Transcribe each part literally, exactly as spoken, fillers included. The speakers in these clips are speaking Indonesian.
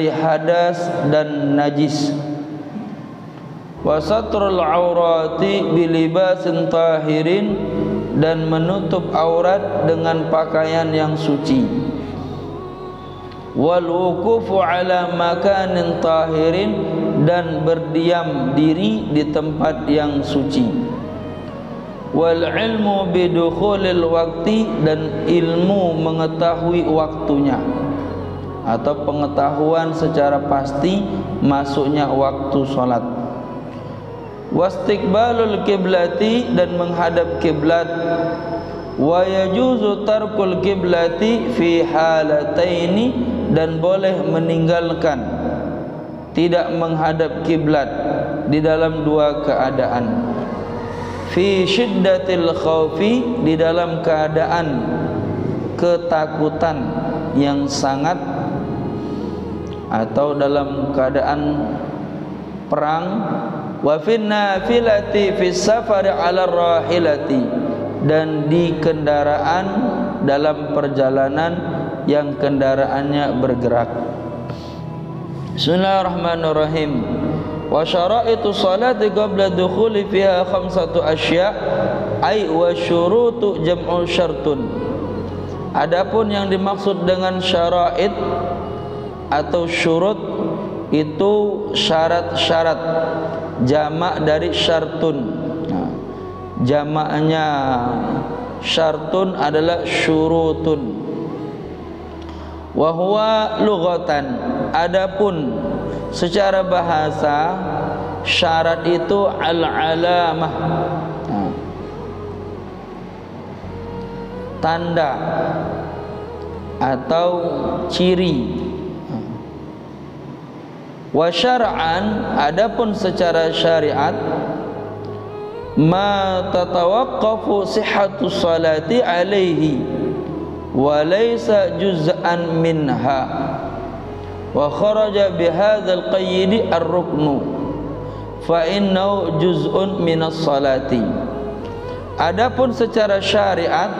dari hadas dan najis. Wa satrul aurati bilibasin tahirin, dan menutup aurat dengan pakaian yang suci. Wal wuqufu ala makanin tahirin, dan berdiam diri di tempat yang suci. Wal ilmu bidukhulil waqti, dan ilmu mengetahui waktunya atau pengetahuan secara pasti masuknya waktu salat. Wastiqbalul kiblati, dan menghadap kiblat. Wa yajuzu tarkul kiblati fi halataini, dan boleh meninggalkan tidak menghadap kiblat di dalam dua keadaan. Fi syiddatil khaufi, di dalam keadaan ketakutan yang sangat, atau dalam keadaan perang. Wa fin nafilati fis safari 'ala rahilati, dan di kendaraan dalam perjalanan yang kendaraannya bergerak. Bismillahirrahmanirrahim. Wa syara'itu salati qabla dukhuli fiha khamsatu asya' ay wa syurutu jam'u syartun. Adapun yang dimaksud dengan syara'id atau syurut itu syarat-syarat, jamak dari syartun. Nah, jamaknya syartun adalah syurutun. Wa huwa lughatan, adapun secara bahasa syarat itu al-alamah, nah, tanda atau ciri. Wa syar'an, adapun secara syariat, ma tatawaqqafu sihhatu salati alaihi wa laysa juz'an minha, wa kharaja bihadzal qayyid ar-ruknu fa innahu juz'un minas salati. Adapun secara syariat,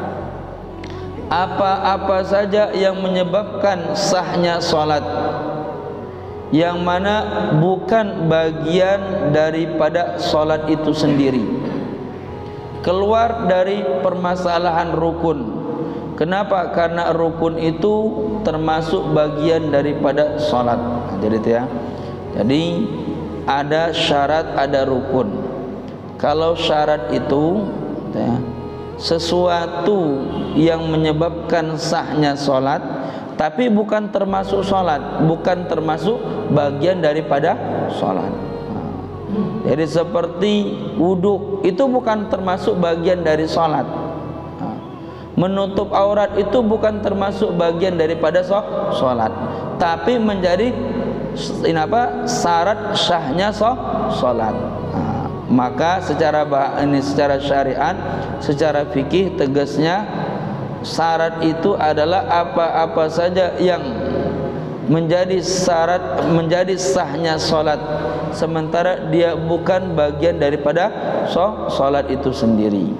apa-apa saja yang menyebabkan sahnya salat, yang mana bukan bagian daripada salat itu sendiri, keluar dari permasalahan rukun. Kenapa? Karena rukun itu termasuk bagian daripada salat. Nah, jadi itu ya. Jadi ada syarat, ada rukun. Kalau syarat itu ya, sesuatu yang menyebabkan sahnya salat, tapi bukan termasuk salat, bukan termasuk bagian daripada salat. Jadi seperti wudhu itu bukan termasuk bagian dari salat. Menutup aurat itu bukan termasuk bagian daripada salat, tapi menjadi ini apa? Syarat sahnya salat. Maka secara ini secara syariat, secara fikih tegasnya syarat itu adalah apa-apa saja yang menjadi syarat menjadi sahnya salat, sementara dia bukan bagian daripada salat itu sendiri.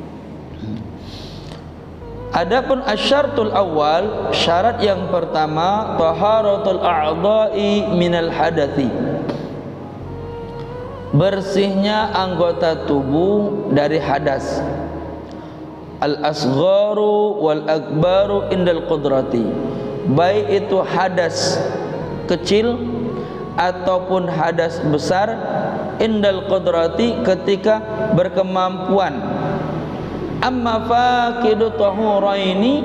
Adapun asyartul awal, syarat yang pertama, taharatul a'dha'i minal hadathi, bersihnya anggota tubuh dari hadas. Al-asgharu wal akbaru indal qudrati, baik itu hadas kecil ataupun hadas besar, indal qudrati, ketika berkemampuan. Amma faqidu tahuraini,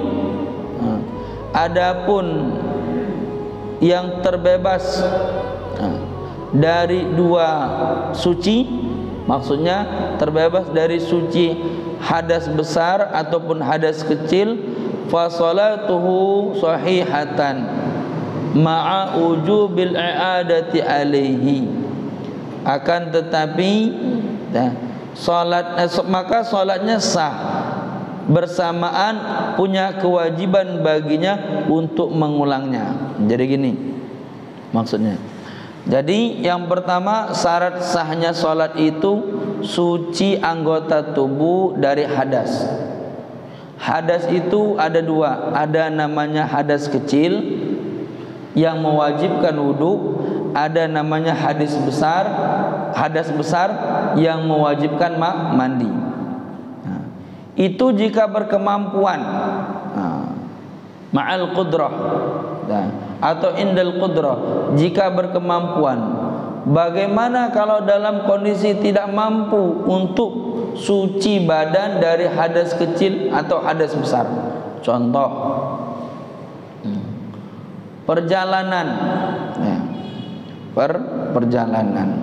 adapun yang terbebas dari dua suci, maksudnya terbebas dari suci hadas besar ataupun hadas kecil, fa salatuhu sahihatan ma'a wujubil i'adati alaihi, akan tetapi nah, salat eh, maka salatnya sah bersamaan punya kewajiban baginya untuk mengulangnya. Jadi gini maksudnya. Jadi yang pertama, syarat sahnya salat itu suci anggota tubuh dari hadas. Hadas itu ada dua, ada namanya hadas kecil, yang mewajibkan wudu, ada namanya hadis besar, hadas besar yang mewajibkan mandi. Nah, itu jika berkemampuan, nah, ma'al qudrah, nah, atau indal qudrah, jika berkemampuan. Bagaimana kalau dalam kondisi tidak mampu untuk suci badan dari hadas kecil atau hadas besar? Contoh, perjalanan, ya, per perjalanan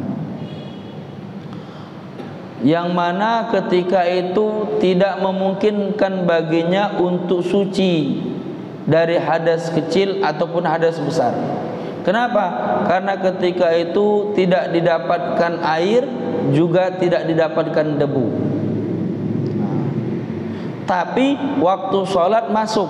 yang mana ketika itu tidak memungkinkan baginya untuk suci dari hadas kecil ataupun hadas besar. Kenapa? Karena ketika itu tidak didapatkan air, juga tidak didapatkan debu. Tapi waktu sholat masuk.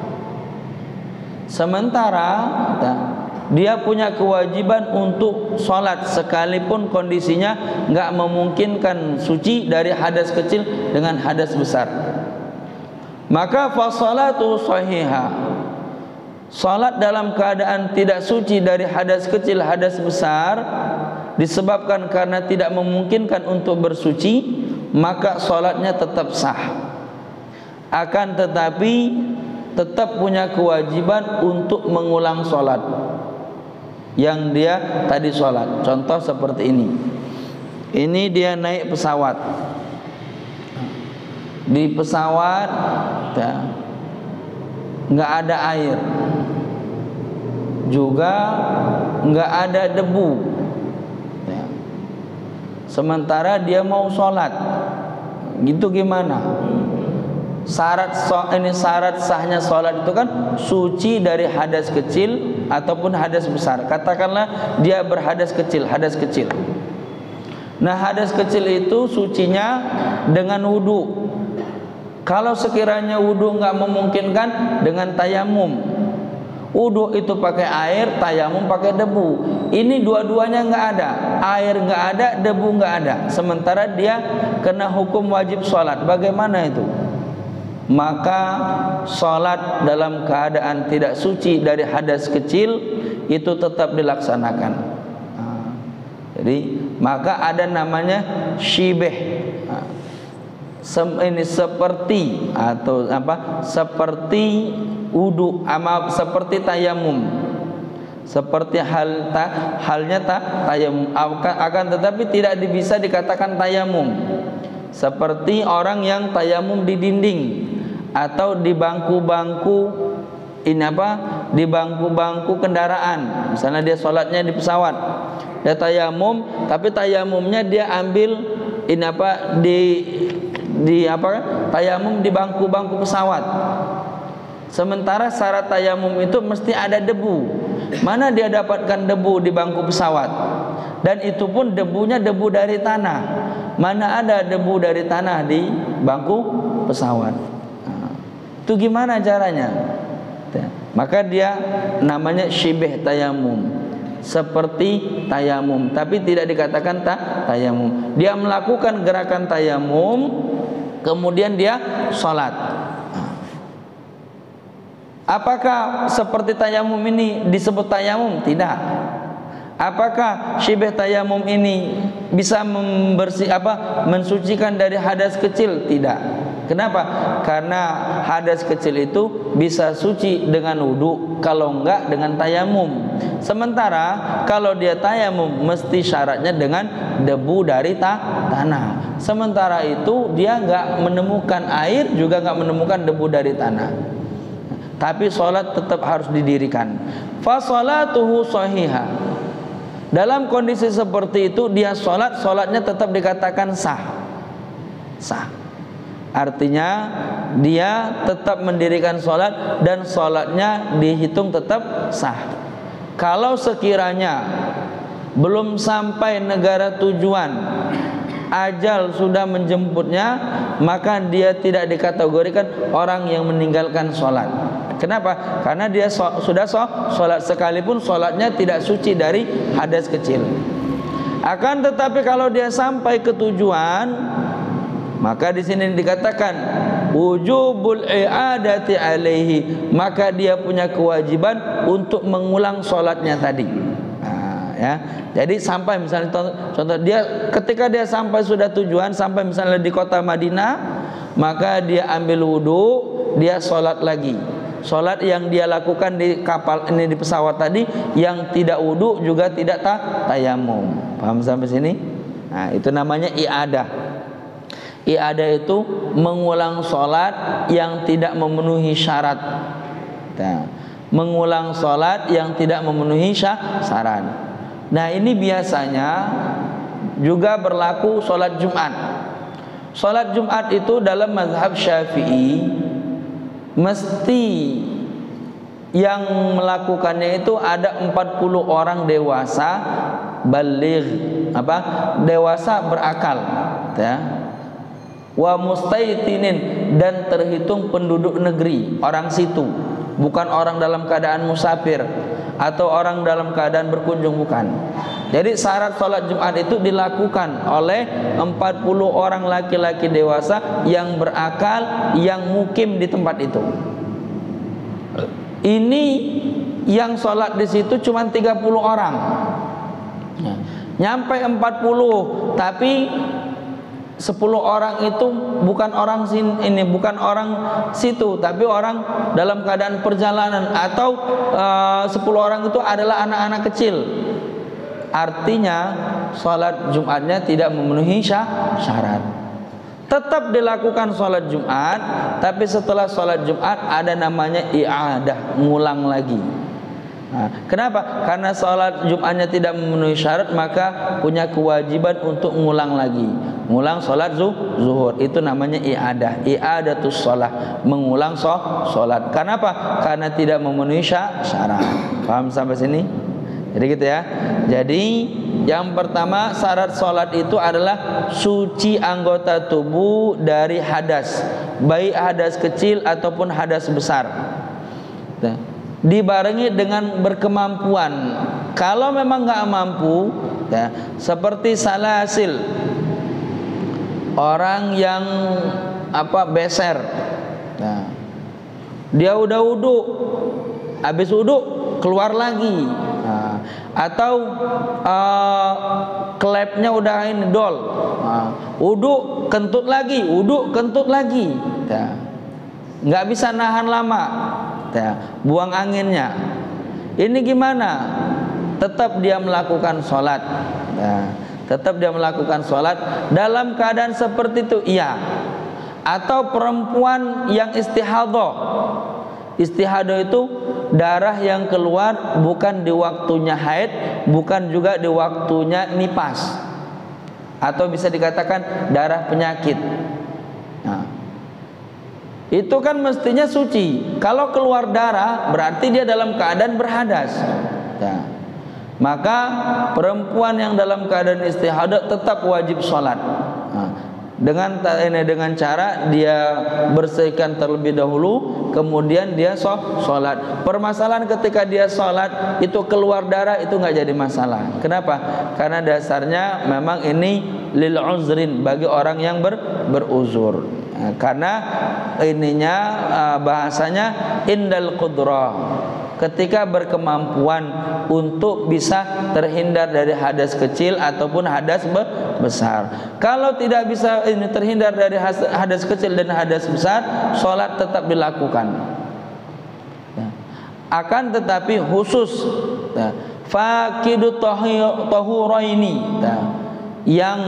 Sementara dia punya kewajiban untuk sholat sekalipun kondisinya nggak memungkinkan suci dari hadas kecil dengan hadas besar. Maka fasalatu sahihah, salat dalam keadaan tidak suci dari hadas kecil hadas besar disebabkan karena tidak memungkinkan untuk bersuci, maka salatnya tetap sah. Akan tetapi tetap punya kewajiban untuk mengulang salat yang dia tadi salat. Contoh seperti ini. Ini dia naik pesawat. Di pesawat ya, nggak ada air, juga nggak ada debu, ya. Sementara dia mau sholat, gitu gimana? Syarat ini syarat sahnya sholat itu kan suci dari hadas kecil ataupun hadas besar. Katakanlah dia berhadas kecil, hadas kecil. Nah, hadas kecil itu sucinya dengan wudu. Kalau sekiranya wudu nggak memungkinkan, dengan tayamum. Wudu itu pakai air, tayamum pakai debu. Ini dua-duanya nggak ada, air nggak ada, debu nggak ada. Sementara dia kena hukum wajib sholat. Bagaimana itu? Maka sholat dalam keadaan tidak suci dari hadas kecil itu tetap dilaksanakan. Nah, jadi maka ada namanya syibeh. Nah, Sem, ini seperti atau apa? Seperti wudu, ama seperti tayamum. Seperti hal ta, halnya ta, tayamum. Akan, akan tetapi tidak bisa dikatakan tayamum. Seperti orang yang tayamum di dinding atau di bangku-bangku ini apa? Di bangku-bangku kendaraan. Misalnya dia sholatnya di pesawat, dia tayamum, tapi tayamumnya dia ambil ini apa? Di di apa tayamum di bangku-bangku pesawat. Sementara syarat tayamum itu mesti ada debu. Mana dia dapatkan debu di bangku pesawat? Dan itu pun debunya debu dari tanah. Mana ada debu dari tanah di bangku pesawat? Nah, itu gimana caranya? Maka dia namanya syibeh tayamum, seperti tayamum, tapi tidak dikatakan ta tayamum. Dia melakukan gerakan tayamum, kemudian dia sholat. Apakah seperti tayamum ini disebut tayamum? Tidak. Apakah syibeh tayamum ini bisa membersih apa mensucikan dari hadas kecil? Tidak. Kenapa? Karena hadas kecil itu bisa suci dengan wudu, kalau enggak dengan tayamum. Sementara kalau dia tayamum mesti syaratnya dengan debu dari ta tanah. Sementara itu dia enggak menemukan air, juga enggak menemukan debu dari tanah. Tapi sholat tetap harus didirikan. Fa sholatuhu shahihah. Dalam kondisi seperti itu dia sholat, sholatnya tetap dikatakan sah. Sah. Artinya dia tetap mendirikan sholat dan sholatnya dihitung tetap sah. Kalau sekiranya belum sampai negara tujuan, ajal sudah menjemputnya, maka dia tidak dikategorikan orang yang meninggalkan sholat. Kenapa? Karena dia so, sudah so, sholat sekalipun sholatnya tidak suci dari hadas kecil. Akan tetapi kalau dia sampai ke tujuan, maka di sini dikatakan wujubul i'adati alaihi, maka dia punya kewajiban untuk mengulang sholatnya tadi. Nah, ya. Jadi sampai misalnya contoh dia ketika dia sampai sudah tujuan, sampai misalnya di kota Madinah, maka dia ambil wudu, dia sholat lagi. Sholat yang dia lakukan di kapal ini, di pesawat tadi, yang tidak wudu juga tidak ta tayamum. Paham sampai sini? Nah, itu namanya i'adah. I'adah itu mengulang sholat yang tidak memenuhi syarat. Nah, mengulang sholat yang tidak memenuhi syarat. Nah, ini biasanya juga berlaku sholat Jumat. Sholat Jumat itu dalam mazhab Syafi'i mesti yang melakukannya itu ada empat puluh orang dewasa baligh, apa? Dewasa berakal, ya. Wa mustaitinin, dan terhitung penduduk negeri, orang situ, bukan orang dalam keadaan musafir atau orang dalam keadaan berkunjung, bukan. Jadi syarat sholat Jumat itu dilakukan oleh empat puluh orang laki-laki dewasa yang berakal, yang mukim di tempat itu. Ini yang sholat di situ cuma tiga puluh orang. Nyampe empat puluh, tapi sepuluh orang itu bukan orang sin, ini bukan orang situ, tapi orang dalam keadaan perjalanan, atau uh, sepuluh orang itu adalah anak-anak kecil. Artinya sholat Jumatnya tidak memenuhi syarat. Tetap dilakukan sholat Jumat, tapi setelah sholat Jumat ada namanya i'adah, ngulang lagi. Nah, kenapa? Karena sholat Jumatnya tidak memenuhi syarat, maka punya kewajiban untuk ngulang lagi, ngulang sholat zuhur. Itu namanya i'adah, i'adatus sholat, mengulang sholat. Kenapa? Karena tidak memenuhi syarat. Paham sampai sini? Jadi gitu ya. Jadi yang pertama, syarat sholat itu adalah suci anggota tubuh dari hadas, baik hadas kecil ataupun hadas besar. Nah, dibarengi dengan berkemampuan. Kalau memang nggak mampu, ya, seperti salasil, orang yang apa beser, nah, dia udah wudu, habis wudu keluar lagi, nah, atau uh, klepnya udah ini dol, nah, wudu kentut lagi, wudu kentut lagi, ya, nggak bisa nahan lama. Ya, buang anginnya. Ini gimana? Tetap dia melakukan sholat, ya, tetap dia melakukan sholat dalam keadaan seperti itu, iya. Atau perempuan yang istihadah. Istihadah itu darah yang keluar bukan di waktunya haid, bukan juga di waktunya nipas, atau bisa dikatakan darah penyakit. Nah, itu kan mestinya suci. Kalau keluar darah berarti dia dalam keadaan berhadas, ya. Maka perempuan yang dalam keadaan istihadah tetap wajib sholat. Nah, dengan ini dengan cara dia bersihkan terlebih dahulu, kemudian dia sholat. Permasalahan ketika dia sholat itu keluar darah, itu nggak jadi masalah. Kenapa? Karena dasarnya memang ini lil uzrin, bagi orang yang ber, beruzur. Nah, karena ininya uh, bahasanya indal qudrah, ketika berkemampuan untuk bisa terhindar dari hadas kecil ataupun hadas be besar. Kalau tidak bisa ini terhindar dari hadas kecil dan hadas besar, sholat tetap dilakukan. Ya. Akan tetapi khusus, ya, faqidu tahuraini, ya, yang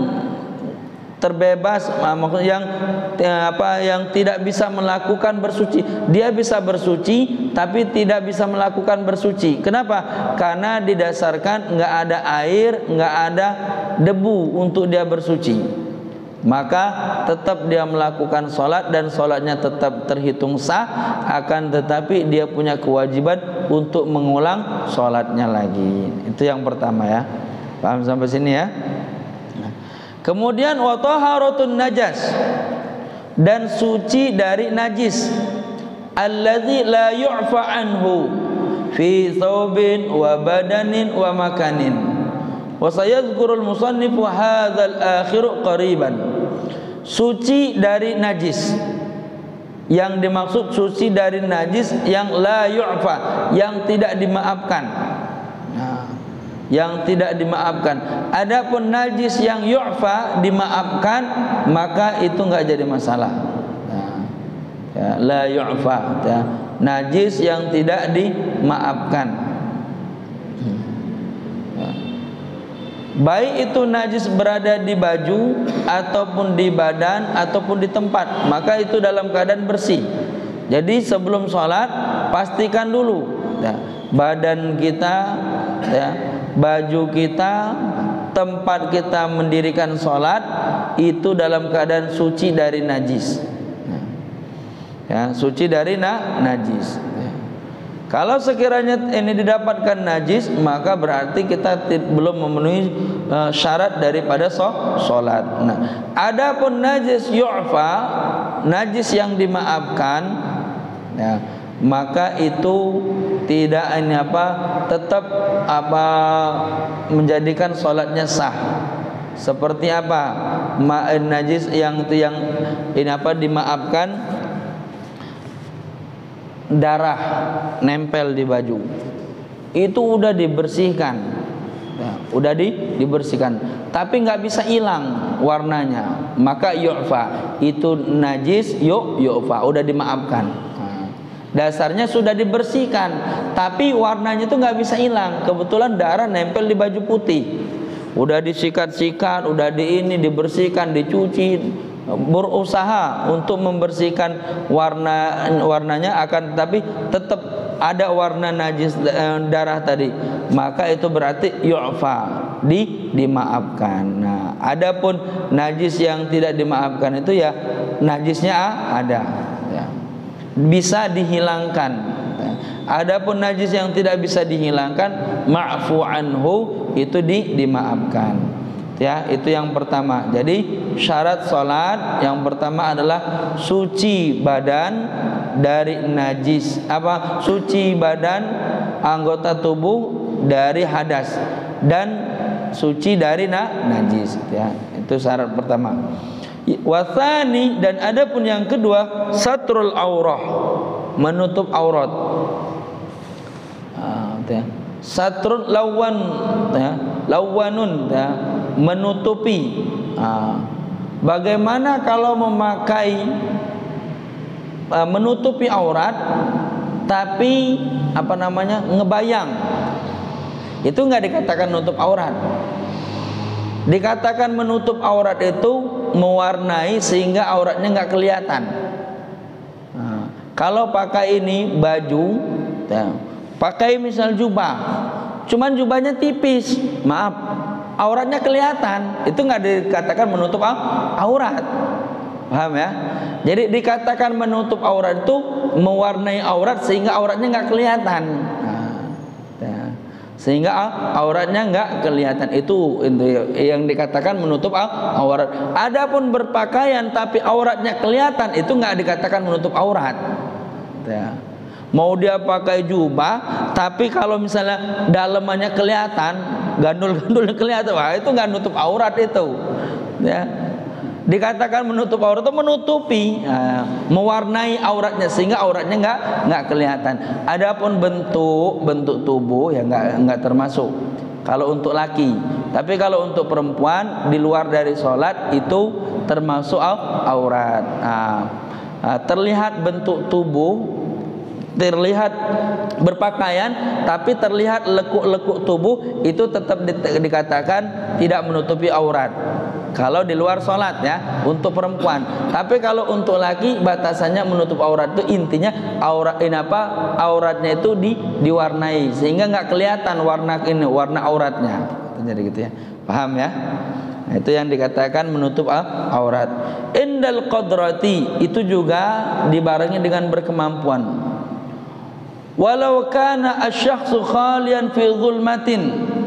terbebas, maksudnya yang apa yang tidak bisa melakukan bersuci, dia bisa bersuci tapi tidak bisa melakukan bersuci. Kenapa? Karena didasarkan nggak ada air, nggak ada debu untuk dia bersuci. Maka tetap dia melakukan sholat dan sholatnya tetap terhitung sah. Akan tetapi dia punya kewajiban untuk mengulang sholatnya lagi. Itu yang pertama, ya. Paham sampai sini, ya? Kemudian wa taharatun najas, dan suci dari najis, allazi la yu'fa anhu fi thawbin wa badanin wa makanin. Wa sayadhkurul musannifu hadzal akhir qariban. Suci dari najis. Yang dimaksud suci dari najis yang la yu'fa, yang tidak dimaafkan. Nah, yang tidak dimaafkan. Adapun najis yang yu'fa, dimaafkan, maka itu enggak jadi masalah. Nah, ya, la yu'fa, ya, najis yang tidak dimaafkan. Baik itu najis berada di baju ataupun di badan ataupun di tempat, maka itu dalam keadaan bersih. Jadi sebelum sholat pastikan dulu ya, badan kita, ya, baju kita, tempat kita mendirikan sholat itu dalam keadaan suci dari najis. Ya, suci dari na, najis. Kalau sekiranya ini didapatkan najis, maka berarti kita belum memenuhi uh, syarat daripada sholat. Nah, adapun najis yu'fa, najis yang dimaafkan, ya, maka itu tidak ini apa, tetap apa menjadikan sholatnya sah. Seperti apa? Ma'in najis yang itu yang ini apa dimaafkan, darah nempel di baju itu udah dibersihkan, ya, udah di, dibersihkan, tapi nggak bisa hilang warnanya, maka yu'fa, itu najis yu yu'fa, udah dimaafkan. Nah, dasarnya sudah dibersihkan, tapi warnanya itu nggak bisa hilang. Kebetulan darah nempel di baju putih, udah disikat-sikat, udah di ini dibersihkan, dicuci, berusaha untuk membersihkan warna warnanya, akan tetapi tetap ada warna najis darah tadi, maka itu berarti yu'fa, di dimaafkan. Nah, adapun najis yang tidak dimaafkan itu ya najisnya ada, ya, bisa dihilangkan. Adapun najis yang tidak bisa dihilangkan, ma'fu anhu, itu di dimaafkan. Ya, itu yang pertama. Jadi syarat sholat yang pertama adalah suci badan dari najis, apa suci badan anggota tubuh dari hadas, dan suci dari na, najis, ya, itu syarat pertama. Wasani, dan adapun yang kedua, satrul aurah, menutup aurat. Ah, ya. Satrul lawan, ya, lawanun, ya, menutupi. Nah, bagaimana kalau memakai uh, menutupi aurat tapi apa namanya ngebayang, itu nggak dikatakan menutup aurat. Dikatakan menutup aurat itu mewarnai sehingga auratnya nggak kelihatan. Nah, kalau pakai ini baju, ya, pakai misal jubah, cuman jubahnya tipis, maaf, auratnya kelihatan, itu nggak dikatakan menutup aurat. Paham ya? Jadi dikatakan menutup aurat itu mewarnai aurat sehingga auratnya nggak kelihatan. Nah, ya. Sehingga auratnya nggak kelihatan, itu, itu yang dikatakan menutup aurat. Adapun berpakaian tapi auratnya kelihatan, itu nggak dikatakan menutup aurat. Ya. Mau dia pakai jubah tapi kalau misalnya dalamannya kelihatan, gandul-gandulnya kelihatan, wah itu nggak nutup aurat itu, ya. Dikatakan menutup aurat itu menutupi, ya, mewarnai auratnya sehingga auratnya nggak nggak kelihatan. Adapun bentuk bentuk tubuh ya nggak nggak termasuk kalau untuk laki, tapi kalau untuk perempuan di luar dari sholat itu termasuk aurat. Nah, terlihat bentuk tubuh, terlihat berpakaian tapi terlihat lekuk-lekuk tubuh, itu tetap di, dikatakan tidak menutupi aurat kalau di luar sholat, ya, untuk perempuan. Tapi kalau untuk laki batasannya menutup aurat itu intinya aurat ini apa auratnya itu di, diwarnai sehingga nggak kelihatan warna ini warna auratnya, jadi gitu ya, paham ya? Nah, itu yang dikatakan menutup aurat. Indal qadrati, itu juga dibarengi dengan berkemampuan. Walau kana asy-syakhsu khalian fi zulmatin,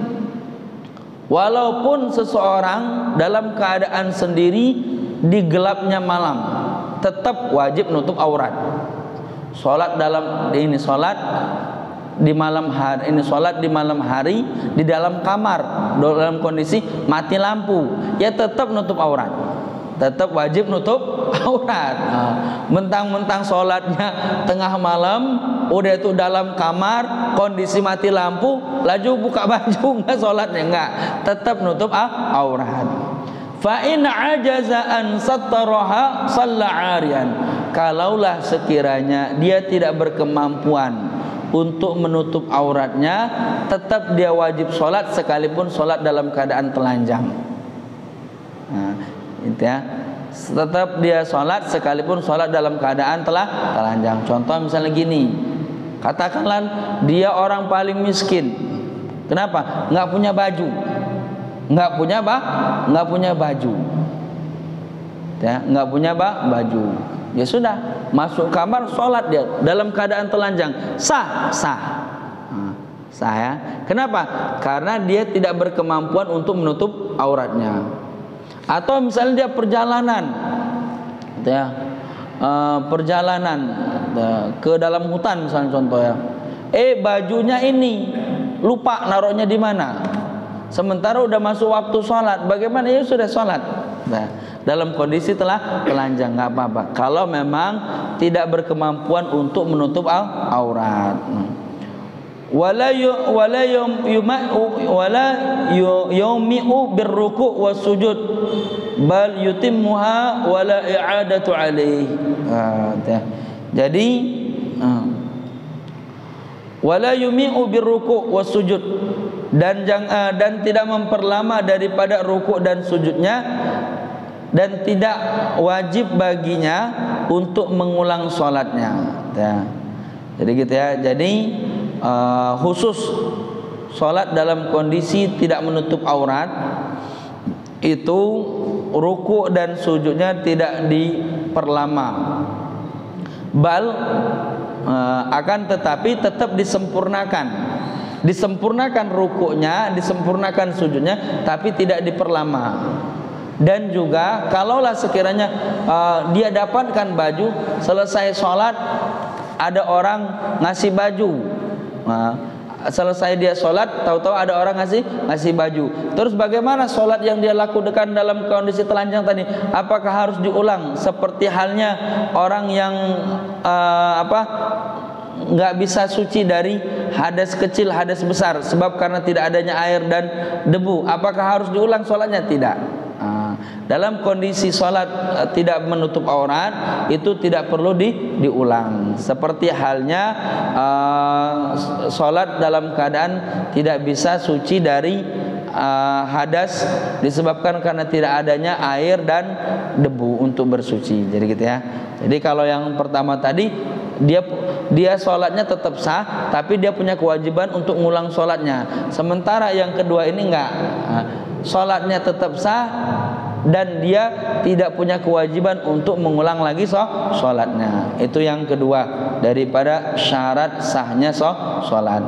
walaupun seseorang dalam keadaan sendiri di gelapnya malam, tetap wajib nutup aurat. Salat dalam ini salat di malam hari, ini salat di malam hari di dalam kamar dalam kondisi mati lampu, ya tetap nutup aurat. tetap wajib nutup aurat. Nah, mentang-mentang sholatnya tengah malam, udah itu dalam kamar, kondisi mati lampu, laju buka baju, nggak sholatnya, nggak, tetap nutup aurat. Fa in ajaza an sattaraha shalla 'ariyan. Kalaulah sekiranya dia tidak berkemampuan untuk menutup auratnya, tetap dia wajib sholat sekalipun sholat dalam keadaan telanjang. Nah, itu ya, tetap dia sholat sekalipun sholat dalam keadaan telah telanjang. Contoh misalnya gini, katakanlah dia orang paling miskin. Kenapa? Nggak punya baju, nggak punya bah, nggak punya baju, ya, nggak punya bah, baju. Ya sudah, masuk kamar sholat dia dalam keadaan telanjang, sah, sah, nah, sah ya. Kenapa? Karena dia tidak berkemampuan untuk menutup auratnya. Atau misalnya dia perjalanan, ya, uh, perjalanan uh, ke dalam hutan misalnya contoh ya, eh bajunya ini lupa naruhnya di mana. Sementara udah masuk waktu sholat, bagaimana? Ya sudah sholat. Nah, dalam kondisi telah telanjang nggak apa-apa. Kalau memang tidak berkemampuan untuk menutup aurat. Wala wala yuma wala yumi'u birruku' wasujud bal yutimmuha wala i'adatu alaih. Jadi wala yumi'u birruku' wasujud, dan jangan dan tidak memperlama daripada rukuk dan sujudnya, dan tidak wajib baginya untuk mengulang sholatnya. Ya. Jadi gitu ya. Jadi uh, khusus sholat dalam kondisi tidak menutup aurat, itu rukuk dan sujudnya tidak diperlama. Bal uh, akan tetapi tetap disempurnakan. Disempurnakan rukuknya, disempurnakan sujudnya, tapi tidak diperlama. Dan juga kalaulah sekiranya uh, dia dapatkan baju, selesai sholat ada orang ngasih baju, nah, selesai dia sholat tahu-tahu ada orang ngasih ngasih baju, terus bagaimana sholat yang dia lakukan dalam kondisi telanjang tadi? Apakah harus diulang seperti halnya orang yang uh, apa nggak bisa suci dari hadas kecil, hadas besar, sebab karena tidak adanya air dan debu? Apakah harus diulang sholatnya? Tidak. Dalam kondisi sholat uh, tidak menutup aurat, itu tidak perlu di, diulang. Seperti halnya uh, sholat dalam keadaan tidak bisa suci dari uh, hadas, disebabkan karena tidak adanya air dan debu untuk bersuci. Jadi gitu ya. Jadi kalau yang pertama tadi, dia dia sholatnya tetap sah, tapi dia punya kewajiban untuk ngulang sholatnya. Sementara yang kedua ini enggak, uh, sholatnya tetap sah dan dia tidak punya kewajiban untuk mengulang lagi sholatnya. Itu yang kedua daripada syarat sahnya sholat.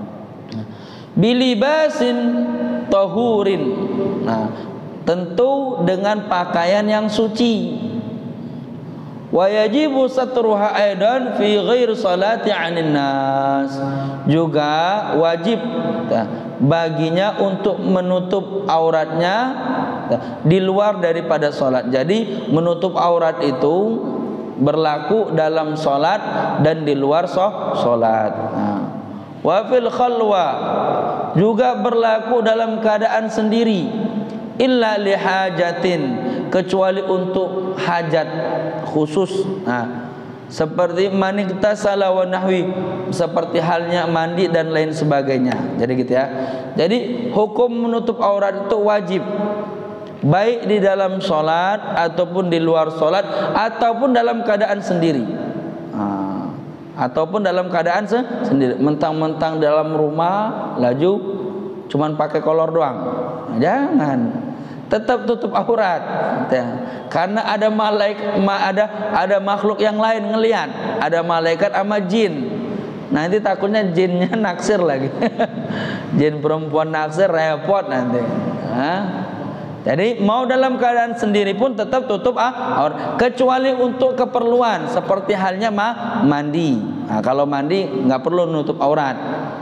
Bilibasin tahurin, nah tentu dengan pakaian yang suci. Wa yajibu satruha aidan fi ghairi salati 'anin nas. Juga wajib baginya untuk menutup auratnya di luar daripada sholat. Jadi menutup aurat itu berlaku dalam sholat dan di luar sholat. Nah, wa fil khalwa, juga berlaku dalam keadaan sendiri, illa lihajatin, kecuali untuk hajat khusus. Nah, seperti maniktasala wa nahwi, seperti halnya mandi dan lain sebagainya. Jadi gitu ya. Jadi hukum menutup aurat itu wajib, baik di dalam sholat ataupun di luar sholat, ataupun dalam keadaan sendiri. Nah, ataupun dalam keadaan se sendiri. Mentang-mentang dalam rumah laju cuman pakai kolor doang, nah, jangan. Tetap tutup aurat, ya. Karena ada malaikat, ada ada makhluk yang lain ngelihat, ada malaikat sama jin. Nanti takutnya jinnya naksir lagi. Jin perempuan naksir repot nanti. Nah, jadi mau dalam keadaan sendiri pun tetap tutup aurat, kecuali untuk keperluan seperti halnya mah mandi. Nah, kalau mandi nggak perlu nutup aurat.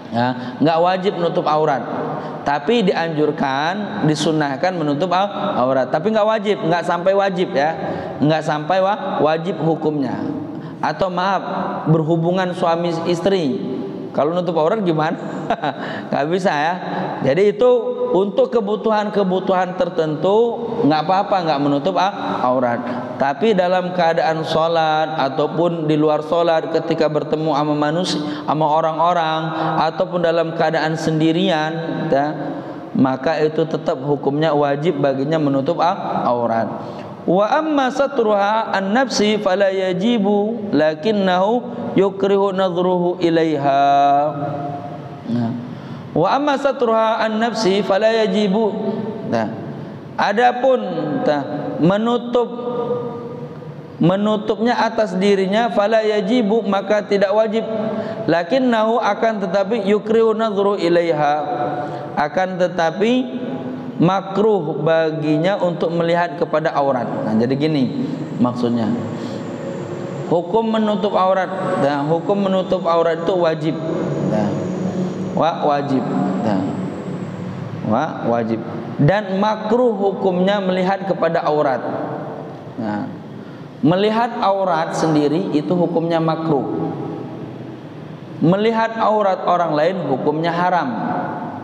Ya, nggak wajib menutup aurat, tapi dianjurkan, disunahkan menutup aurat, tapi nggak wajib, nggak sampai wajib ya, nggak sampai wa, wajib hukumnya. Atau maaf, berhubungan suami istri, kalau nutup aurat gimana? Nggak bisa ya. Jadi itu untuk kebutuhan-kebutuhan tertentu nggak apa-apa nggak menutup aurat. Tapi dalam keadaan sholat ataupun di luar sholat, ketika bertemu sama manusia, sama orang-orang, ataupun dalam keadaan sendirian, ya, maka itu tetap hukumnya wajib baginya menutup aurat. Wa amma satruha an nafsi fala yajibu lakinnahu yukrihu nadhruhu ilaiha. Nah. Wa amma satruha an nafsi fala yajibu. Nah. Adapun nah, menutup menutupnya atas dirinya fala yajibu, maka tidak wajib, lakinnahu akan tetapi yukrihu nadhru ilaiha, akan tetapi makruh baginya untuk melihat kepada aurat. Nah, jadi gini maksudnya, hukum menutup aurat, nah, hukum menutup aurat itu wajib, nah, wa wajib, nah, wa wajib, dan makruh hukumnya melihat kepada aurat. Nah, melihat aurat sendiri itu hukumnya makruh. Melihat aurat orang lain hukumnya haram.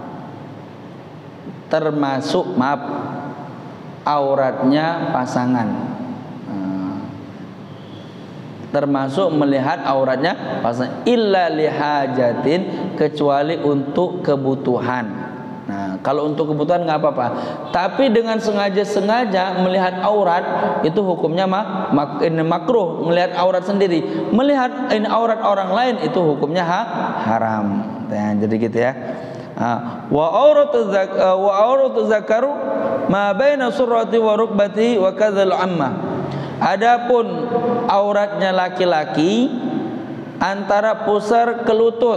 Termasuk maaf auratnya pasangan. Nah, termasuk melihat auratnya pasangan illa lihajatin, kecuali untuk kebutuhan. Nah, kalau untuk kebutuhan nggak apa-apa. Tapi dengan sengaja-sengaja melihat aurat itu hukumnya mak, mak ini makruh, melihat aurat sendiri. Melihat ini aurat orang lain itu hukumnya ha, haram. Nah, jadi gitu ya. Wa auratu zak wa auratu zakaru ma baina surrati wa rukbati wa kadzal amma. Adapun auratnya laki-laki antara pusar ke lutut,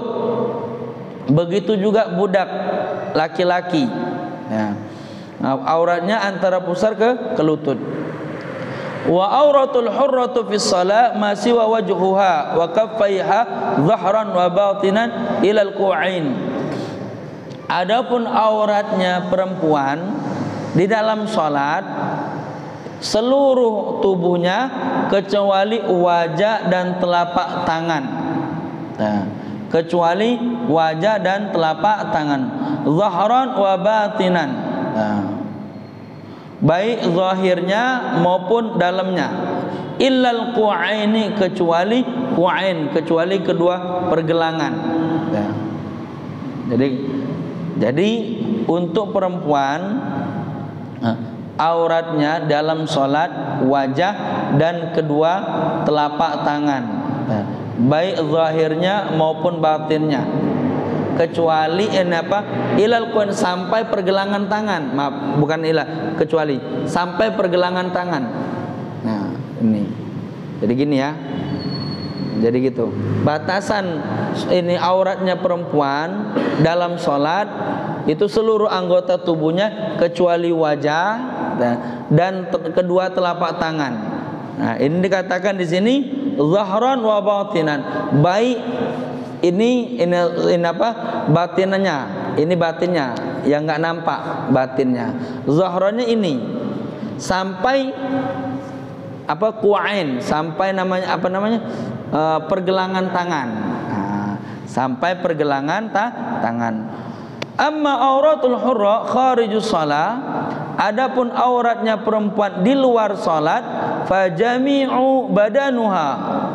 begitu juga budak laki-laki ya. Auratnya antara pusar ke, ke lutut. Wa auratul hurratu fis shalah ma siwa wajhuha wa kaffaiha dhahran wa batinan ila al-qu'ain. Adapun auratnya perempuan di dalam salat seluruh tubuhnya kecuali wajah dan telapak tangan. Nah, kecuali wajah dan telapak tangan, zahran wa batinan, nah, baik zahirnya maupun dalamnya, illal qu'aini, kecuali qu'ain, kecuali kedua pergelangan. Nah, jadi jadi untuk perempuan auratnya dalam sholat wajah dan kedua telapak tangan, nah, baik zahirnya maupun batinnya, kecuali ini apa ilal quen, sampai pergelangan tangan, maaf bukan ilah, kecuali sampai pergelangan tangan. Nah ini jadi gini ya, jadi gitu batasan ini auratnya perempuan dalam sholat itu seluruh anggota tubuhnya kecuali wajah dan kedua telapak tangan. Nah ini dikatakan di sini zahran wa batinan, baik ini ini, ini apa batinnya, ini batinnya yang nggak nampak batinnya, zahrannya ini sampai apa qu'ain, sampai namanya apa namanya e, pergelangan tangan, nah, sampai pergelangan ta, tangan. Amma auratul hurra kharijus shalah, adapun auratnya perempuan di luar salat, fajami'u badanuha,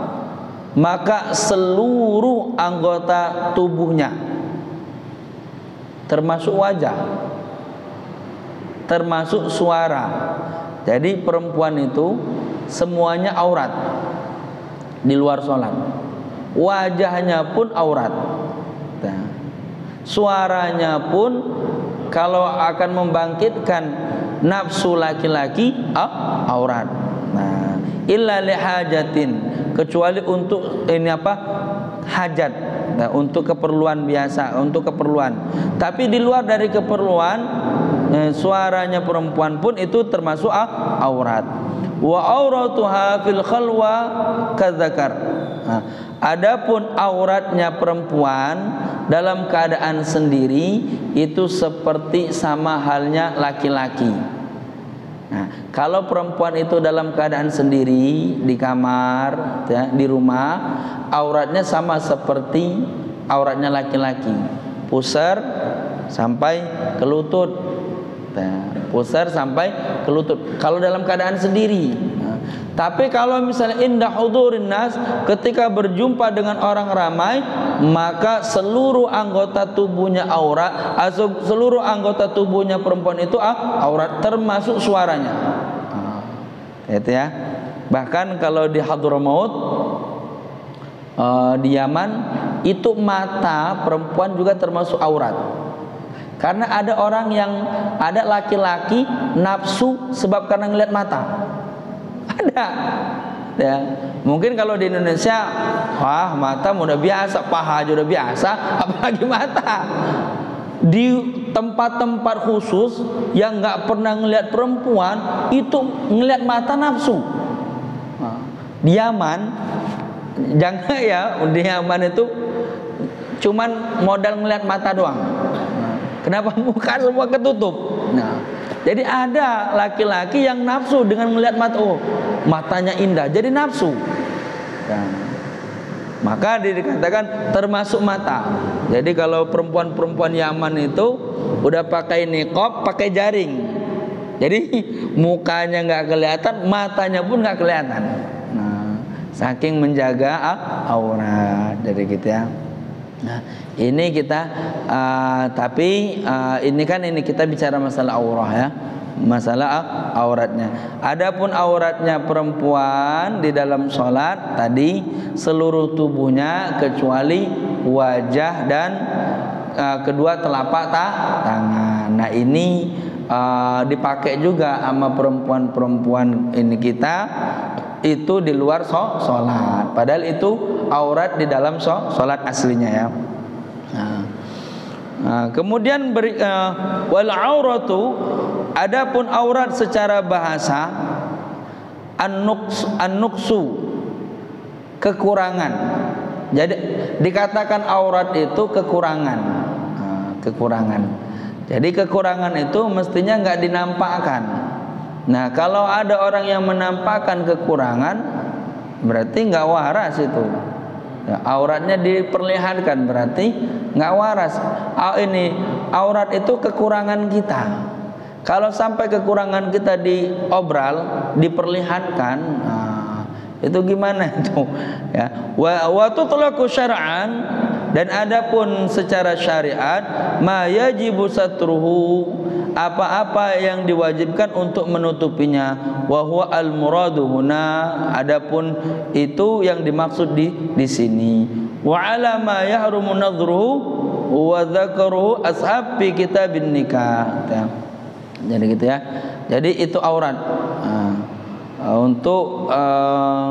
maka seluruh anggota tubuhnya termasuk wajah, termasuk suara. Jadi perempuan itu semuanya aurat di luar salat, wajahnya pun aurat, nah, suaranya pun kalau akan membangkitkan nafsu laki-laki aurat. Nah, illa lihajatin, kecuali untuk ini apa hajat, nah, untuk keperluan biasa, untuk keperluan. Tapi di luar dari keperluan, eh, suaranya perempuan pun itu termasuk aurat. Wa auratuha fil khalwa kadzakar. Nah, adapun auratnya perempuan dalam keadaan sendiri itu seperti sama halnya laki-laki. Nah, kalau perempuan itu dalam keadaan sendiri di kamar, ya, di rumah, auratnya sama seperti auratnya laki-laki, pusar sampai ke lutut, nah, pusar sampai ke lutut. Kalau dalam keadaan sendiri. Tapi kalau misalnya indah hudurin nas, ketika berjumpa dengan orang ramai, maka seluruh anggota tubuhnya aurat, atau seluruh anggota tubuhnya perempuan itu aurat, termasuk suaranya. Itu ya. Bahkan kalau di Hadramaut, uh, di Yaman, itu mata perempuan juga termasuk aurat. Karena ada orang yang, ada laki-laki nafsu sebab karena ngelihat mata. Ada, ya. Mungkin kalau di Indonesia, wah mata udah biasa, paha aja udah biasa, apalagi mata. Di tempat-tempat khusus yang nggak pernah ngelihat perempuan, itu ngelihat mata nafsu. Di Yaman, jangan ya, di Yaman itu cuman modal ngelihat mata doang. Kenapa? Muka semua ketutup. Nah, jadi ada laki-laki yang nafsu dengan melihat mata, oh matanya indah, jadi nafsu. Nah, maka dikatakan termasuk mata. Jadi kalau perempuan-perempuan Yaman itu udah pakai niqab, pakai jaring. Jadi mukanya nggak kelihatan, matanya pun nggak kelihatan. Nah, saking menjaga aurat, jadi gitu ya. Nah, ini kita uh, tapi uh, ini kan ini kita bicara masalah aurah ya, masalah auratnya. Adapun auratnya perempuan di dalam sholat tadi seluruh tubuhnya kecuali wajah dan uh, kedua telapak ta tangan. Nah ini uh, dipakai juga sama perempuan-perempuan ini kita itu di luar sholat, padahal itu aurat di dalam sholat aslinya ya. Nah, nah, kemudian beri, uh, wal auratu, adapun aurat secara bahasa an-nuqs, an-nuqsu, kekurangan. Jadi dikatakan aurat itu kekurangan, nah, kekurangan. Jadi kekurangan itu mestinya nggak dinampakkan. Nah kalau ada orang yang menampakkan kekurangan, berarti nggak waras itu ya, auratnya diperlihatkan berarti nggak waras. Ini aurat itu kekurangan kita. Kalau sampai kekurangan kita diobral, diperlihatkan, nah, itu gimana itu ya. Wa wa tutlaqu syar'an, dan adapun secara syariat ma yajibu satruhu, apa-apa yang diwajibkan untuk menutupinya, wa huwa al muradu huna, adapun itu yang dimaksud di di sini. Wa ala ma yahrumu nadhruhu wa dzakaruhu ashab fi kitabin nikah. Jadi gitu ya. Jadi itu aurat. Nah, untuk uh,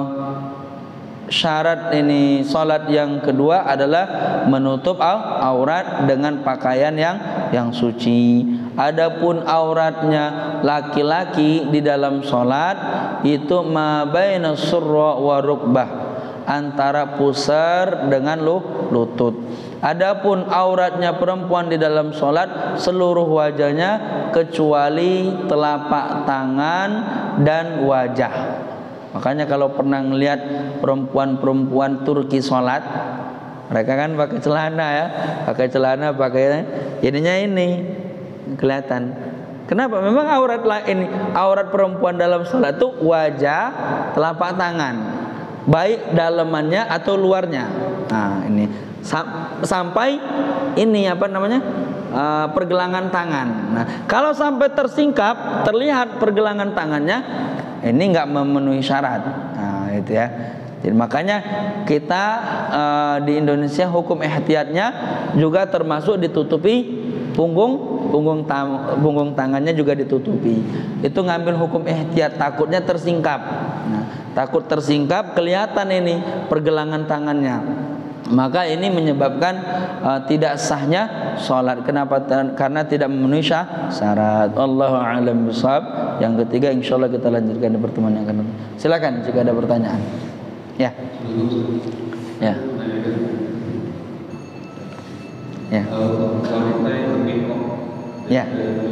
syarat ini salat yang kedua adalah menutup aurat dengan pakaian yang yang suci. Adapun auratnya laki-laki di dalam salat itu ma baina surra wa rukbah, antara pusar dengan lutut. Adapun auratnya perempuan di dalam salat seluruh wajahnya kecuali telapak tangan dan wajah. Makanya kalau pernah ngelihat perempuan-perempuan Turki sholat, mereka kan pakai celana ya, pakai celana, pakai ininya ini kelihatan. Kenapa? Memang aurat ini, aurat perempuan dalam sholat itu wajah, telapak tangan, baik dalamannya atau luarnya. Nah ini sampai ini apa namanya? Uh, pergelangan tangan. Nah kalau sampai tersingkap, terlihat pergelangan tangannya, ini nggak memenuhi syarat. Nah itu ya. Jadi makanya kita uh, di Indonesia hukum ihtiyatnya juga termasuk ditutupi punggung, punggung tam, punggung tangannya juga ditutupi. Itu ngambil hukum ihtiyat, takutnya tersingkap. Nah, takut tersingkap kelihatan ini pergelangan tangannya. Maka ini menyebabkan uh, tidak sahnya sholat. Kenapa? Karena tidak memenuhi syarat. Allahu a'lam bishawab. Yang ketiga insyaallah kita lanjutkan di pertemuan yang akan datang. Silakan jika ada pertanyaan. Ya. Ya. Ya. Wanita yang nikah. Ya.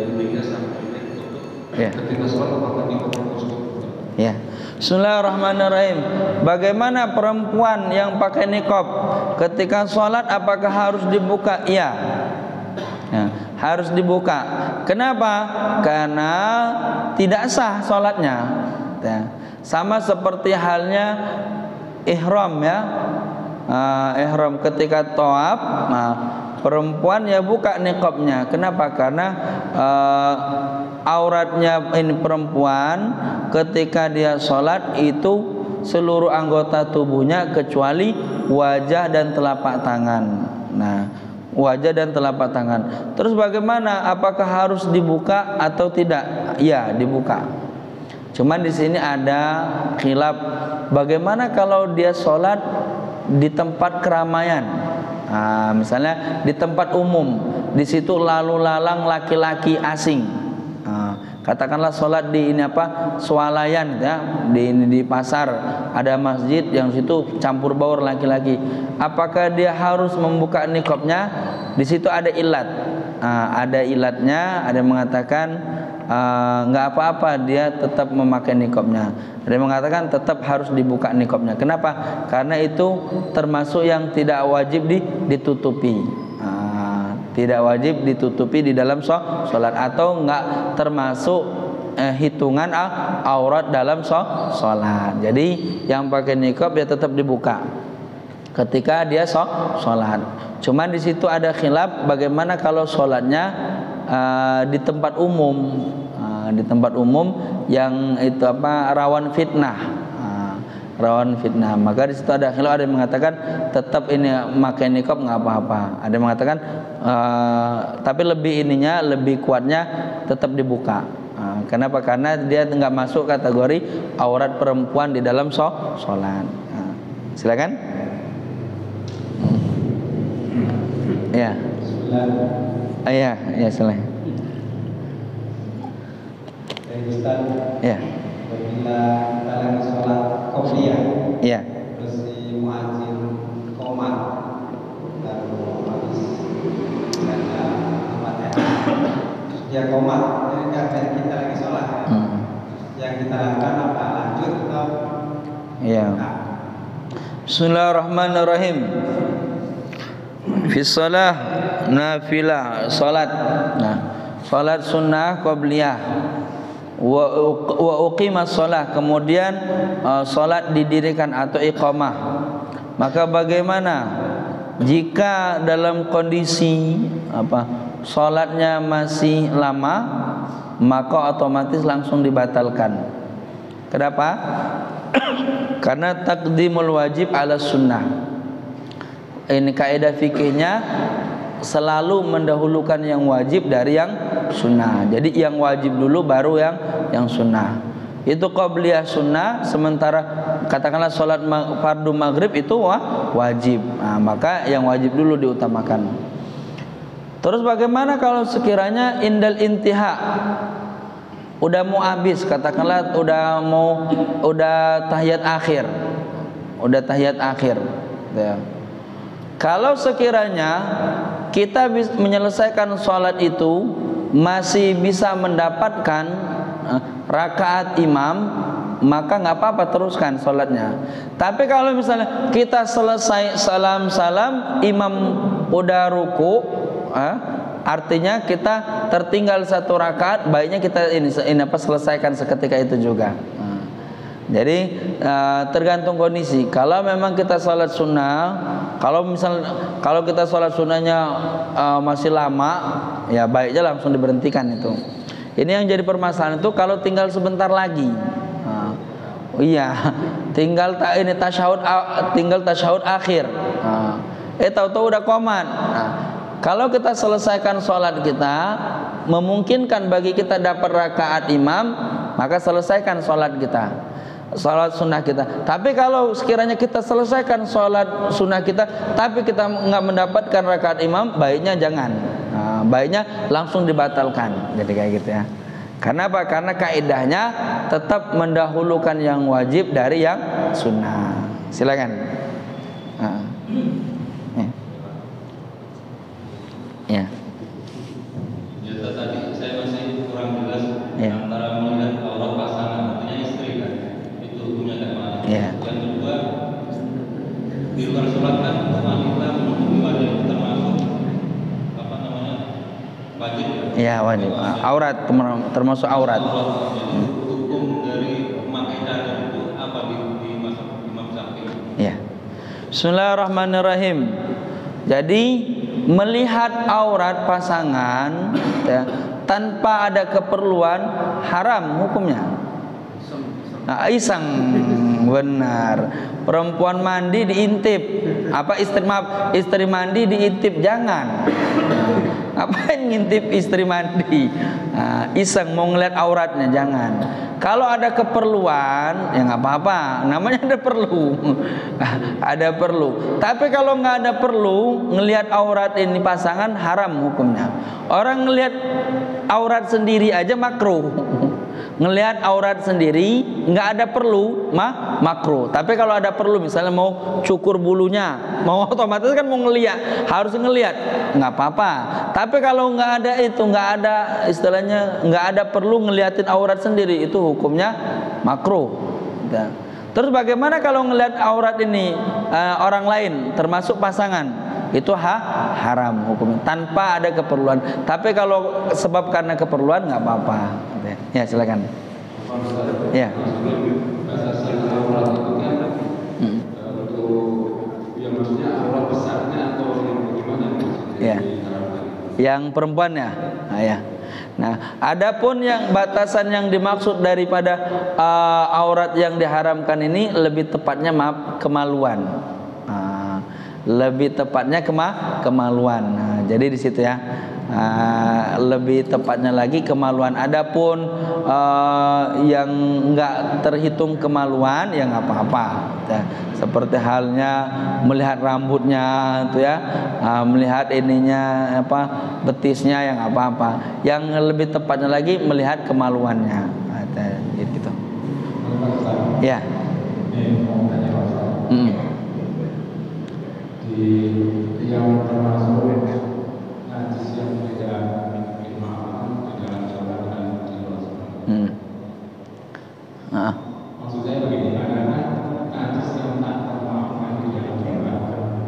Ya. Ketika sholat apakah nikah harus? Ya. Bismillahirrahmanirrahim. Bagaimana perempuan yang pakai niqab ketika sholat apakah harus dibuka? Iya. Ya, harus dibuka. Kenapa? Karena tidak sah sholatnya. Ya. Sama seperti halnya ihram ya. Uh, ihram ketika tawaf, nah, perempuan ya buka niqabnya. Kenapa? Karena uh, auratnya ini perempuan ketika dia sholat itu seluruh anggota tubuhnya kecuali wajah dan telapak tangan. Nah, wajah dan telapak tangan. Terus bagaimana? Apakah harus dibuka atau tidak? Ya, dibuka. Cuman di sini ada khilaf. Bagaimana kalau dia sholat di tempat keramaian? Nah, misalnya di tempat umum, di situ lalu lalang laki-laki asing. Nah, katakanlah sholat di ini apa swalayan ya, di ini di pasar ada masjid yang situ campur baur laki-laki. Apakah dia harus membuka niqabnya? Di situ ada ilat. Nah, ada ilatnya. Ada yang mengatakan nggak uh, apa-apa dia tetap memakai niqabnya. Ada yang mengatakan tetap harus dibuka niqabnya. Kenapa? Karena itu termasuk yang tidak wajib di, ditutupi. Uh, tidak wajib ditutupi di dalam sholat atau nggak termasuk uh, hitungan uh, aurat dalam sholat. Jadi yang pakai niqab ya tetap dibuka ketika dia sholat. Cuman di situ ada khilaf bagaimana kalau sholatnya Uh, di tempat umum, uh, di tempat umum yang itu apa rawan fitnah, uh, rawan fitnah. Maka di situ ada khilaf, ada yang mengatakan tetap ini pakai niqab nggak apa-apa. Ada yang mengatakan uh, tapi lebih ininya lebih kuatnya tetap dibuka. Uh, kenapa? Karena dia nggak masuk kategori aurat perempuan di dalam sholat. Uh, silakan. Ya. Iya, ya selain. Ya. Apabila kita lagi sholat qobliyah, ya. terus si muadzin qomat, lalu habis ada tempatnya, dia qomat, jadi karena kita lagi sholat, hmm. yang kita lakukan apa lanjut atau? Ya. Bismillahirrahmanirrahim. Fi shalah nafilah salat. Nah, salat sunnah qabliyah wa wa uqimas shalah, kemudian uh, salat didirikan atau iqamah. Maka bagaimana jika dalam kondisi apa salatnya masih lama, maka otomatis langsung dibatalkan. Kenapa? Karena taqdimul wajib ala sunnah. Ini kaidah fikihnya selalu mendahulukan yang wajib dari yang sunnah. Jadi yang wajib dulu baru yang yang sunnah. Itu qabliyah sunnah, sementara katakanlah sholat fardu maghrib itu wah, wajib. Nah, maka yang wajib dulu diutamakan. Terus bagaimana kalau sekiranya indal intiha, udah mau habis, katakanlah udah mau udah tahiyat akhir, udah tahiyat akhir. Ya. Kalau sekiranya kita bisa menyelesaikan sholat itu masih bisa mendapatkan uh, rakaat imam, maka nggak apa-apa, teruskan sholatnya. Tapi kalau misalnya kita selesai salam-salam, imam udah ruku, uh, artinya kita tertinggal satu rakaat, baiknya kita ini, ini apa selesaikan seketika itu juga. Uh, jadi uh, tergantung kondisi. Kalau memang kita sholat sunnah, kalau misal kalau kita sholat sunnahnya uh, masih lama, ya baiknya langsung diberhentikan itu. Ini yang jadi permasalahan itu kalau tinggal sebentar lagi. Nah, oh iya, tinggal tak ini tasyahud, tinggal tasyahud akhir. Nah, eh tahu-tahu udah qomat. Nah, kalau kita selesaikan sholat kita, memungkinkan bagi kita dapat rakaat imam, maka selesaikan sholat kita. Salat sunnah kita. Tapi kalau sekiranya kita selesaikan salat sunnah kita, tapi kita nggak mendapatkan rakaat imam, baiknya jangan. Nah, baiknya langsung dibatalkan. Jadi kayak gitu ya. Karena apa? Karena kaidahnya tetap mendahulukan yang wajib dari yang sunnah. Silakan. Nah. Ya. Ya. Yang kedua, di luar sholat kan wanita menutupi badan termasuk apa namanya wajib. Ya wajib. Aurat termasuk aurat. Jadi hukum dari memakai cadar itu apa di di masa Imam Syafi'i? Ya. Bismillahirrahmanirrahim. Jadi melihat aurat pasangan ya, tanpa ada keperluan haram hukumnya. Nah, iseng benar. Perempuan mandi diintip. Apa istri maaf, istri mandi diintip jangan. Apain ngintip istri mandi? Nah, iseng mau ngeliat auratnya jangan. Kalau ada keperluan ya nggak apa-apa, namanya ada perlu. Ada perlu. Tapi kalau nggak ada perlu ngelihat aurat ini pasangan haram hukumnya. Orang ngelihat aurat sendiri aja makruh. Ngelihat aurat sendiri nggak ada perlu mah makruh. Tapi kalau ada perlu misalnya mau cukur bulunya, mau otomatis kan mau ngelihat, harus ngelihat, nggak apa-apa. Tapi kalau nggak ada itu, nggak ada istilahnya nggak ada perlu ngeliatin aurat sendiri, itu hukumnya makruh. Ya. Terus bagaimana kalau ngelihat aurat ini uh, orang lain termasuk pasangan? Itu ha, haram hukumnya tanpa ada keperluan. Tapi kalau sebab karena keperluan nggak apa-apa. Ya silakan. Ya. Hmm. Ya. Yang perempuannya. Nah, ya. Nah, adapun yang batasan yang dimaksud daripada uh, aurat yang diharamkan ini lebih tepatnya maaf kemaluan. Nah, lebih tepatnya kema kemaluan. Nah, jadi di situ ya. Uh, lebih tepatnya lagi kemaluan. Adapun uh, yang enggak terhitung kemaluan ya nggak apa-apa. Ya. Seperti halnya melihat rambutnya, itu ya, uh, melihat ininya apa betisnya yang nggak apa-apa. Yang lebih tepatnya lagi melihat kemaluannya. Nah, gitu. Ya. Hmm. Di yang termasuk najis yang tidak dimaafkan di dalam sholat dan di luar sholat. Hmm. Nah. Maksud saya begini, karena najis yang tak termaafkan di dalam sholat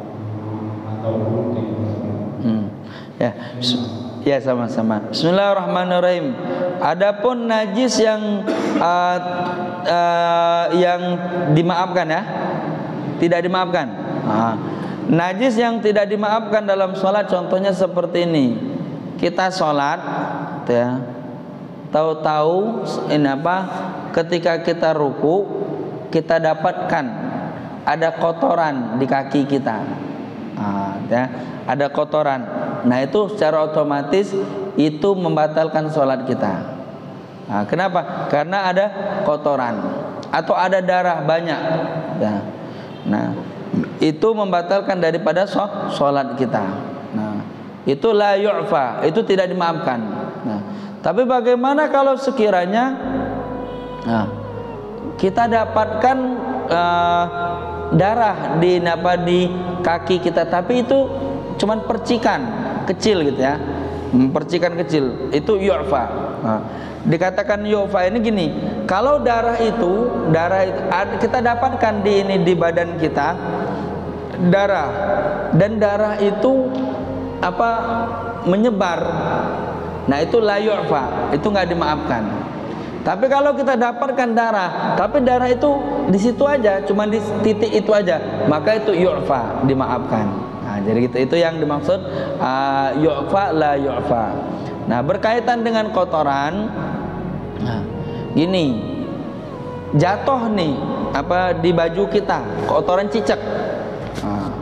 ataupun di luar sholat. Hmm. Ya. Ya sama-sama. Bismillahirrahmanirrahim. Adapun najis yang uh, uh, yang dimaafkan ya, tidak dimaafkan. Nah. Najis yang tidak dimaafkan dalam sholat contohnya seperti ini. Kita sholat ya, tahu-tahu ini apa, ketika kita ruku kita dapatkan ada kotoran di kaki kita. Nah, ya, ada kotoran. Nah itu secara otomatis itu membatalkan sholat kita. Nah, kenapa? Karena ada kotoran atau ada darah banyak ya. Nah itu membatalkan daripada sholat kita. Nah, itu la yu'fa, itu tidak dimaafkan. Nah, tapi bagaimana kalau sekiranya nah, kita dapatkan uh, darah di apa di kaki kita, tapi itu cuman percikan kecil gitu ya, percikan kecil, itu yu'fa. Nah, dikatakan yu'fa ini gini, kalau darah itu darah itu kita dapatkan di ini di badan kita. Darah dan darah itu apa menyebar, nah itu la yu'fa, itu nggak dimaafkan. Tapi kalau kita dapatkan darah, tapi darah itu di situ aja, cuma di titik itu aja, maka itu yu'fa, dimaafkan. Nah, jadi itu itu yang dimaksud uh, yu'fa la yu'fa. Nah, berkaitan dengan kotoran, nah, gini, jatuh nih apa di baju kita, kotoran cicak. Nah,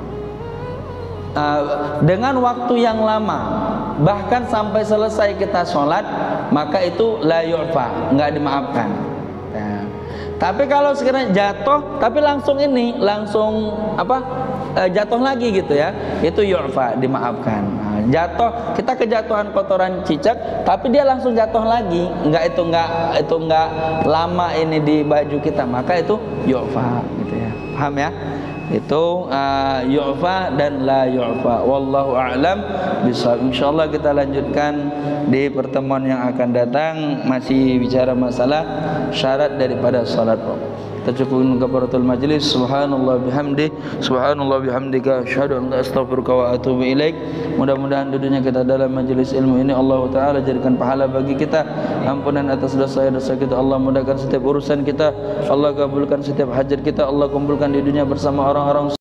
uh, dengan waktu yang lama, bahkan sampai selesai kita sholat, maka itu la yu'fa, nggak dimaafkan. Nah, tapi kalau sekiranya jatuh, tapi langsung ini, langsung apa uh, jatuh lagi gitu ya, itu yu'fa, dimaafkan. Nah, jatuh, kita kejatuhan kotoran cicak, tapi dia langsung jatuh lagi, nggak itu nggak itu nggak lama ini di baju kita, maka itu yu'fa, gitu ya, paham ya? Itu uh, yu'fa dan la yu'fa. Wallahu a'lam bishawab. Insyaallah kita lanjutkan di pertemuan yang akan datang, masih bicara masalah syarat daripada salat. kita cukupkan kafaratul majlis. Subhanallah bihamdi, subhanallah bihamdika, asyhadu an la astaghfiruka wa atubu ilaik. Mudah-mudahan duduknya kita dalam majelis ilmu ini Allah Ta'ala jadikan pahala bagi kita, ampunan atas dosa-dosa kita. Allah mudahkan setiap urusan kita, Allah kabulkan setiap hajat kita, Allah kumpulkan di dunia bersama orang-orang